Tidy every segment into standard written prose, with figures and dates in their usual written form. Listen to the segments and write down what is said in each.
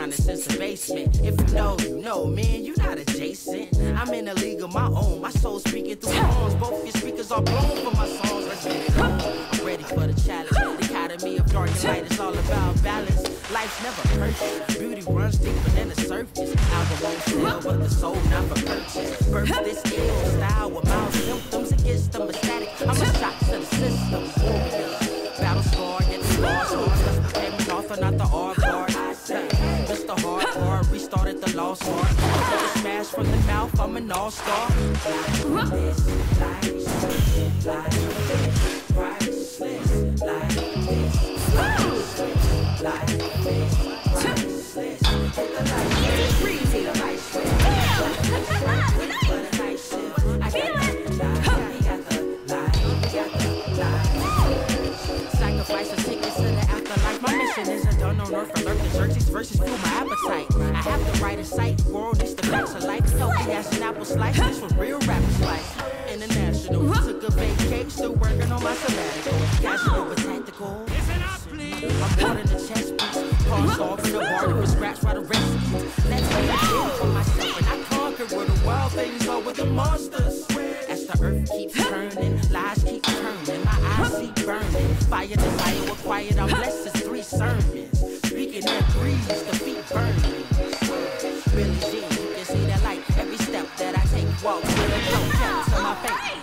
grinding since the basement. If you know, you know, man, you not adjacent. I'm in a league of my own. My soul speaking through horns. Both your speakers are blown for my songs. Let's get it on. I'm ready for the challenge. The academy of dark and light is all about balance. Life's never perfect. Beauty runs deeper than the surface. Album won't sell, but the soul not for purchase. Birth this ill style with mild symptoms against them static. I'm a shock to the system. Battle scar, get the scars hard. Cause the payment author, not the art guard. Mr. Hardcore, restarted the lost heart. Took a smash from the mouth, I'm an all-star. Like this, like this, priceless, like this, like this, priceless. Hit the light switch, breezy, the light switch. For the night shift, I got the light, we got the light, we got the light. Sacrifice a ticket to the afterlife. My mission isn't done on earth. Alert the Xerxes versus fuel my appetite. I have the right insight. The world needs the facts of life. Healthy as an apple slice. This for real rappers life. International. Took a vacation. Still working on my sabbatical. Casual but tactical. I'm more than a chess piece. Paws off in the bar to scratch by the rest. Let's make a deal for myself. And I conquer where the wild things are with the monsters. As the earth keeps turning, lies keep turning. My eyes see burning. Fire desire with quiet. I'm blessed as 3 sermons. Speaking that breeze, the feet burning. Billy Jean, you can see that light. Every step that I take, walk with a coat down to my face.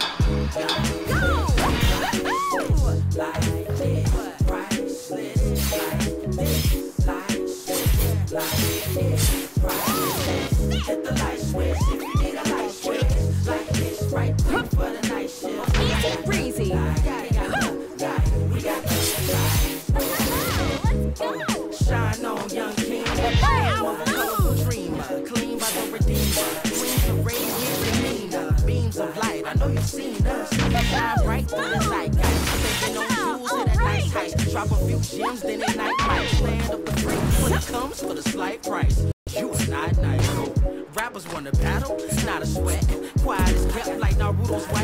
Like this, priceless. Like this, light switch. Like this, priceless. Hit the light switch if you need a light switch. Like this, right quick for the night shift. Easy breezy. We got the shine on, young king. I'm a colorful dreamer, clean by the redeemer. Queens of radiant demeanor, beams of light. I know you've seen us. Shine right through the zeitgeist. Taking on jewels at a nice height. Drop a few gems, then ignite mics. Land of the free when it comes for the slight price. You are not nice. Rappers wanna battle, it's not a sweat. Quiet is kept like Naruto's wife.